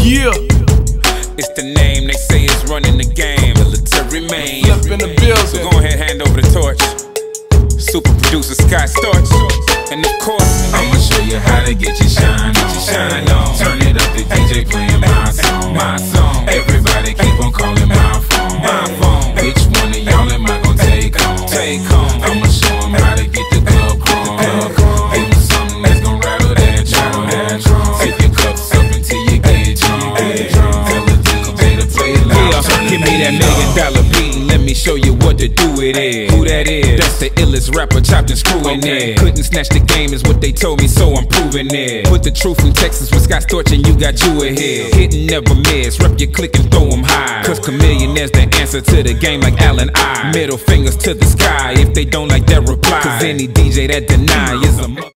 Yeah. It's the name they say is running the game. Military man. Flip in the building. So go ahead, hand over the torch. Super producer Scott Storch. And of course, I'ma show you how to get your shine on. Turn it up, the DJ playing my song. Everybody keep on calling my phone. Which one of y'all am I gonna take home? I'ma show them how to get the club crawling. Give them something that's gonna rattle that drum. Tip your cups up until you get drunk. Tell the DJ to play it loud. give me that $1 million beat and let me show you what to do with it. Who that is? That's the illest rapper, chopped and screwing it. Couldn't snatch the game is what they told me, so I'm proving it. Put the truth in Texas with Scott Storch and you got you ahead. Hit and never miss, rep your click and throw them high. Cause Chamillionaire's the answer to the game like Allen I. Middle fingers to the sky if they don't like that reply. Cause any DJ that deny is a